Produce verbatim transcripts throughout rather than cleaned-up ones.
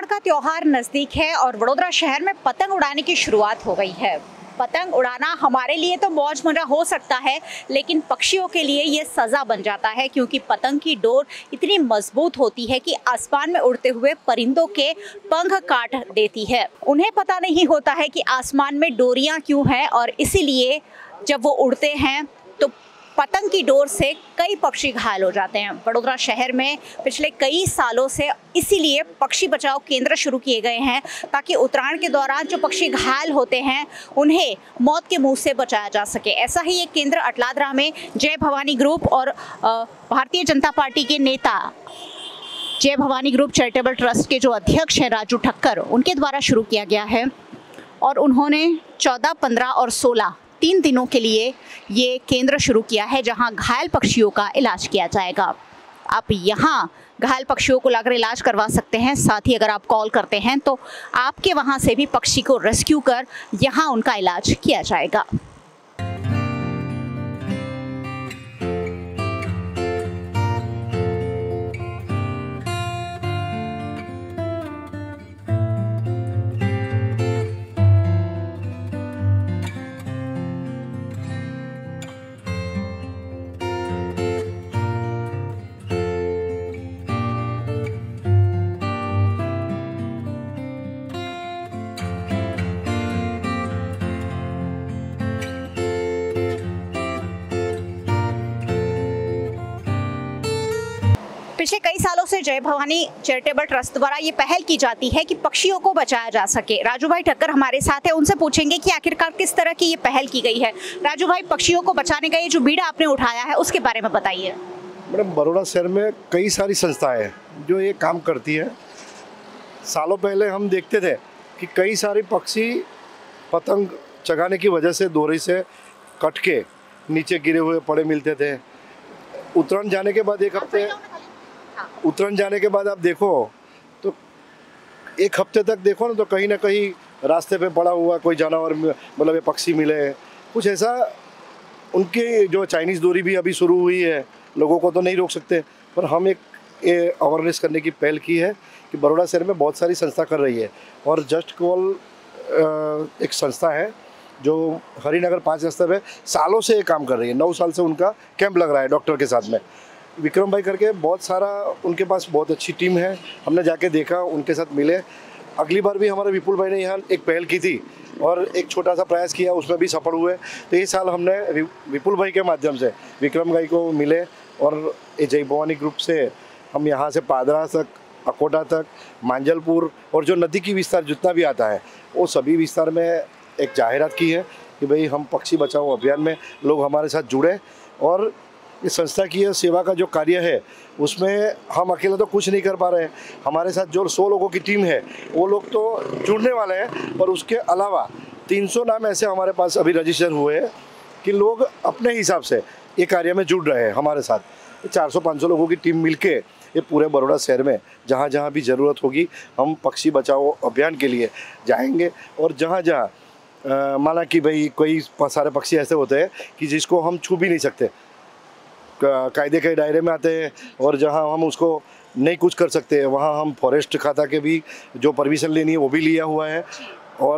उतरायण का त्योहार नजदीक है और वडोदरा शहर में पतंग उड़ाने की शुरुआत हो गई है। पतंग उड़ाना हमारे लिए तो मौज मजा हो सकता है, लेकिन पक्षियों के लिए ये सजा बन जाता है, क्योंकि पतंग की डोर इतनी मजबूत होती है कि आसमान में उड़ते हुए परिंदों के पंख काट देती है। उन्हें पता नहीं होता है कि आसमान में डोरियां क्यों हैं, और इसीलिए जब वो उड़ते हैं तो पतंग की डोर से कई पक्षी घायल हो जाते हैं। वडोदरा शहर में पिछले कई सालों से इसीलिए पक्षी बचाओ केंद्र शुरू किए गए हैं, ताकि उत्तरायण के दौरान जो पक्षी घायल होते हैं उन्हें मौत के मुंह से बचाया जा सके। ऐसा ही एक केंद्र अटलादरा में जय भवानी ग्रुप और भारतीय जनता पार्टी के नेता जय भवानी ग्रुप चैरिटेबल ट्रस्ट के जो अध्यक्ष हैं राजू ठक्कर, उनके द्वारा शुरू किया गया है। और उन्होंने चौदह, पंद्रह और सोलह तीन दिनों के लिए ये केंद्र शुरू किया है, जहां घायल पक्षियों का इलाज किया जाएगा। आप यहां घायल पक्षियों को लाकर इलाज करवा सकते हैं। साथ ही अगर आप कॉल करते हैं तो आपके वहां से भी पक्षी को रेस्क्यू कर यहां उनका इलाज किया जाएगा। पिछले कई सालों से जय भवानी चैरिटेबल ट्रस्ट द्वारा ये पहल की जाती है कि पक्षियों को बचाया जा सके। राजू भाई ठक्कर हमारे साथ है, उनसे पूछेंगे कि आखिरकार किस तरह की ये पहल की गई है। राजू भाई, पक्षियों को बचाने का ये जो बीड़ा आपने उठाया है उसके बारे में बताइए। मैडम, बड़ौदा शहर में कई सारी संस्थाएं हैं जो ये काम करती है। सालों पहले हम देखते थे कि कई सारे पक्षी पतंग चगाने की वजह से डोरी से कट के नीचे गिरे हुए पड़े मिलते थे। उत्तरायण जाने के बाद एक हफ्ते उत्तरायण जाने के बाद आप देखो तो एक हफ्ते तक देखो ना तो कहीं ना कहीं रास्ते पे पड़ा हुआ कोई जानवर, मतलब ये पक्षी मिले, कुछ ऐसा। उनकी जो चाइनीज़ डोरी भी अभी शुरू हुई है, लोगों को तो नहीं रोक सकते, पर हम एक ये अवेयरनेस करने की पहल की है कि बड़ौदा शहर में बहुत सारी संस्था कर रही है। और जस्ट कॉल एक संस्था है जो हरिनगर पाँच रास्ते पे सालों से ये काम कर रही है। नौ साल से उनका कैंप लग रहा है डॉक्टर के साथ में। विक्रम भाई करके बहुत सारा, उनके पास बहुत अच्छी टीम है। हमने जाके देखा, उनके साथ मिले। अगली बार भी हमारे विपुल भाई ने यहाँ एक पहल की थी और एक छोटा सा प्रयास किया, उसमें भी सफल हुए। तो ये साल हमने विपुल भाई के माध्यम से विक्रम भाई को मिले और ये जय भवानी ग्रुप से हम यहाँ से पादरा तक, अकोटा तक, मांजलपुर और जो नदी की विस्तार जितना भी आता है वो सभी विस्तार में एक जाहिरात की है कि भाई हम पक्षी बचाओ अभियान में लोग हमारे साथ जुड़े। और इस संस्था की सेवा का जो कार्य है उसमें हम अकेले तो कुछ नहीं कर पा रहे हैं। हमारे साथ जो सौ लोगों की टीम है वो लोग तो जुड़ने वाले हैं, पर उसके अलावा तीन सौ नाम ऐसे हमारे पास अभी रजिस्टर हुए हैं कि लोग अपने हिसाब से ये कार्य में जुड़ रहे हैं हमारे साथ। चार सौ पाँच सौ लोगों की टीम मिलके ये पूरे बड़ौदा शहर में जहाँ जहाँ भी ज़रूरत होगी हम पक्षी बचाओ अभियान के लिए जाएंगे। और जहाँ जहाँ माना कि भाई कोई सारे पक्षी ऐसे होते हैं कि जिसको हम छू भी नहीं सकते, कायदे के दायरे में आते हैं, और जहां हम उसको नहीं कुछ कर सकते वहां हम फॉरेस्ट खाता के भी जो परमिशन लेनी है वो भी लिया हुआ है। और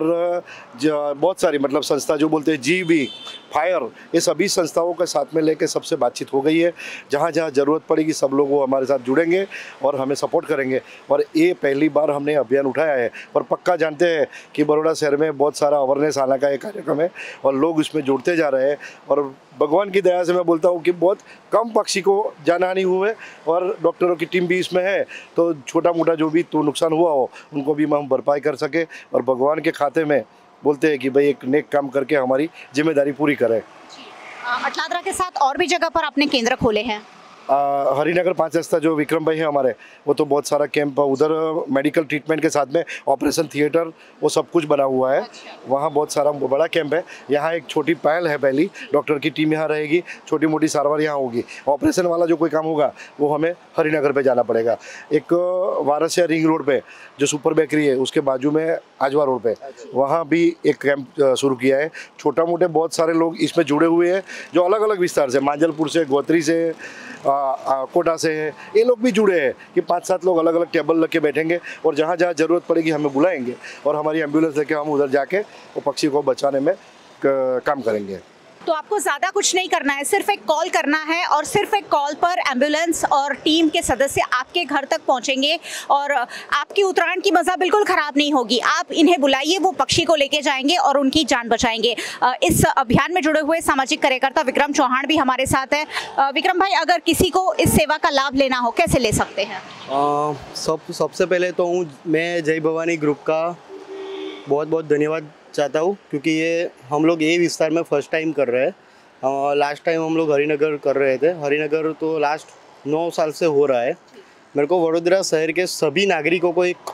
बहुत सारी मतलब संस्था जो बोलते हैं जी बी फायर, ये सभी संस्थाओं के साथ में लेके सबसे बातचीत हो गई है। जहाँ जहाँ ज़रूरत पड़ेगी सब लोग वो हमारे साथ जुड़ेंगे और हमें सपोर्ट करेंगे। और ये पहली बार हमने अभियान उठाया है, और पक्का जानते हैं कि बड़ौदा शहर में बहुत सारा अवेयरनेस आने का एक कार्यक्रम है और लोग इसमें जुड़ते जा रहे हैं। और भगवान की दया से मैं बोलता हूँ कि बहुत कम पक्षी को जानहानि हुए और डॉक्टरों की टीम भी इसमें है, तो छोटा मोटा जो भी तो नुकसान हुआ हो उनको भी हम भरपाई कर सके और भगवान के खाते में बोलते हैं कि भाई एक नेक काम करके हमारी जिम्मेदारी पूरी करें। अटलादरा के साथ और भी जगह पर आपने केंद्र खोले हैं। हरिनगर पाँच रास्ता जो विक्रम भाई है हमारे, वो तो बहुत सारा कैंप उधर मेडिकल ट्रीटमेंट के साथ में ऑपरेशन थिएटर वो सब कुछ बना हुआ है। वहाँ बहुत सारा बड़ा कैंप है। यहाँ एक छोटी पहल है, पहली डॉक्टर की टीम यहाँ रहेगी, छोटी मोटी सारवार यहाँ होगी। ऑपरेशन वाला जो कोई काम होगा वो हमें हरिनगर पे जाना पड़ेगा। एक वारसिया रिंग रोड पे जो सुपर बेकरी है उसके बाजू में आजवा रोड पे, वहाँ भी एक कैंप शुरू किया है। छोटा मोटे बहुत सारे लोग इसमें जुड़े हुए हैं जो अलग अलग विस्तार से, मांजलपुर से, गोत्री से, कोटा से हैं, ये लोग भी जुड़े हैं कि पाँच सात लोग अलग अलग टेबल लग के बैठेंगे और जहाँ जहाँ ज़रूरत पड़ेगी हमें बुलाएंगे और हमारी एम्बुलेंस लेके हम उधर जाके वो पक्षी को बचाने में काम करेंगे। तो आपको ज़्यादा कुछ नहीं करना है, सिर्फ एक कॉल करना है और सिर्फ एक कॉल पर एम्बुलेंस और टीम के सदस्य आपके घर तक पहुंचेंगे और आपकी उत्तरायण की मज़ा बिल्कुल ख़राब नहीं होगी। आप इन्हें बुलाइए, वो पक्षी को लेके जाएंगे और उनकी जान बचाएंगे। इस अभियान में जुड़े हुए सामाजिक कार्यकर्ता विक्रम चौहान भी हमारे साथ है। विक्रम भाई, अगर किसी को इस सेवा का लाभ लेना हो कैसे ले सकते हैं? आ, सब सबसे पहले तो हूँ मैं जय भवानी ग्रुप का बहुत बहुत धन्यवाद चाहता हूँ, क्योंकि ये हम लोग ये विस्तार में फर्स्ट टाइम कर रहे हैं। लास्ट टाइम हम लोग हरिनगर कर रहे थे, हरिनगर तो लास्ट नौ साल से हो रहा है। मेरे को वडोदरा शहर के सभी नागरिकों को एक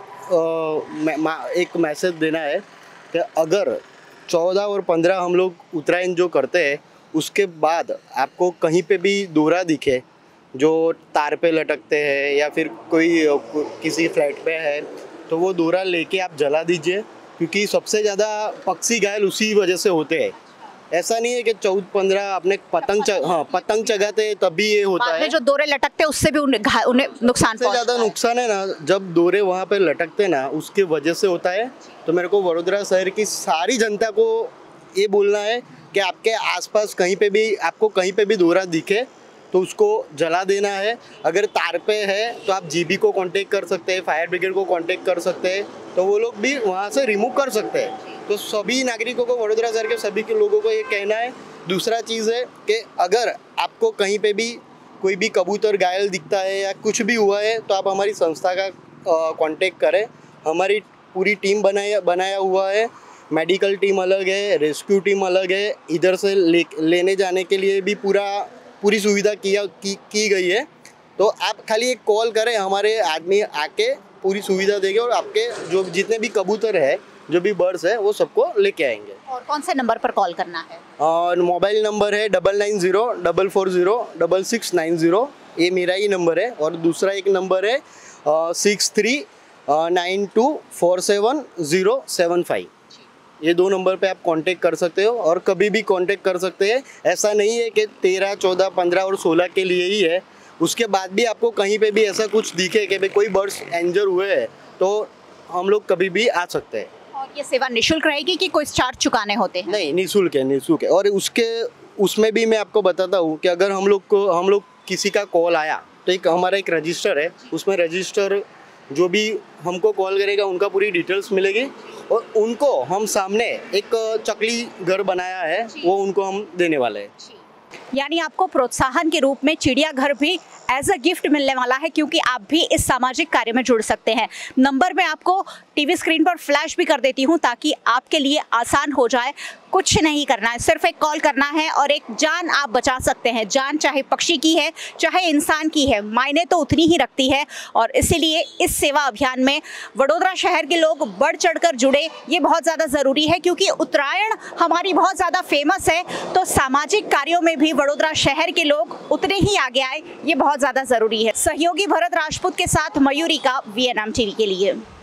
आ, एक मैसेज देना है कि अगर चौदह और पंद्रह हम लोग उत्तरायण जो करते हैं उसके बाद आपको कहीं पे भी दोहरा दिखे जो तार पे लटकते हैं या फिर कोई किसी फ्लैट पे है, तो वो दोहरा लेके आप जला दीजिए, क्योंकि सबसे ज़्यादा पक्षी घायल उसी वजह से होते हैं। ऐसा नहीं है कि चौदह पंद्रह अपने पतंग च, हाँ पतंग चगाते तभी ये होता है। जो दोरे लटकते उससे भी उन्हें, उन्हें नुकसान सबसे ज़्यादा नुकसान है ना जब दोरे वहाँ पे लटकते ना, उसके वजह से होता है। तो मेरे को वडोदरा शहर की सारी जनता को ये बोलना है कि आपके आसपास कहीं पे भी आपको कहीं पे भी दोहरा दिखे तो उसको जला देना है। अगर तार पे है तो आप जीबी को कांटेक्ट कर सकते हैं, फायर ब्रिगेड को कांटेक्ट कर सकते हैं, तो वो लोग भी वहाँ से रिमूव कर सकते हैं। तो सभी नागरिकों को, वडोदरा शहर के सभी के लोगों को ये कहना है। दूसरा चीज़ है कि अगर आपको कहीं पे भी कोई भी कबूतर घायल दिखता है या कुछ भी हुआ है तो आप हमारी संस्था का कांटेक्ट करें। हमारी पूरी टीम बनाया बनाया हुआ है, मेडिकल टीम अलग है, रेस्क्यू टीम अलग है, इधर से ले लेने जाने के लिए भी पूरा पूरी सुविधा किया की, की गई है। तो आप खाली एक कॉल करें, हमारे आदमी आके पूरी सुविधा देंगे और आपके जो जितने भी कबूतर है, जो भी बर्ड्स है, वो सबको लेके आएंगे। और कौन से नंबर पर कॉल करना है? और मोबाइल नंबर है double nine zero double four zero double six nine zero, ये मेरा ही नंबर है। और दूसरा एक नंबर है six three nine two four seven zero seven five. ये दो नंबर पे आप कांटेक्ट कर सकते हो और कभी भी कांटेक्ट कर सकते हैं। ऐसा नहीं है कि तेरह चौदह पंद्रह और सोलह के लिए ही है, उसके बाद भी आपको कहीं पे भी ऐसा कुछ दिखे कि भाई कोई बर्ड्स इंजर हुए हैं तो हम लोग कभी भी आ सकते हैं। और ये सेवा निःशुल्क रहेगी कि कोई चार्ज चुकाने होते हैं? नहीं, निःशुल्क है, निःशुल्क है। और उसके उसमें भी मैं आपको बताता हूँ कि अगर हम लोग को हम लोग किसी का कॉल आया तो एक हमारा एक रजिस्टर है, उसमें रजिस्टर जो भी हमको कॉल करेगा उनका पूरी डिटेल्स मिलेगी और उनको हम सामने एक चकली घर बनाया है वो उनको हम देने वाले हैं। यानी आपको प्रोत्साहन के रूप में चिड़ियाघर भी एज अ गिफ्ट मिलने वाला है, क्योंकि आप भी इस सामाजिक कार्य में जुड़ सकते हैं। नंबर मैं आपको टीवी स्क्रीन पर फ्लैश भी कर देती हूं ताकि आपके लिए आसान हो जाए। कुछ नहीं करना है, सिर्फ एक कॉल करना है और एक जान आप बचा सकते हैं। जान चाहे पक्षी की है चाहे इंसान की है, मायने तो उतनी ही रखती है। और इसीलिए इस सेवा अभियान में वडोदरा शहर के लोग बढ़ चढ़कर जुड़े, ये बहुत ज़्यादा ज़रूरी है, क्योंकि उत्तरायण हमारी बहुत ज़्यादा फेमस है। तो सामाजिक कार्यों में भी वडोदरा शहर के लोग उतने ही आगे आए, ये बहुत ज़्यादा ज़रूरी है। सहयोगी भरत राजपूत के साथ मयूरी का वी एन एम टीवी के लिए।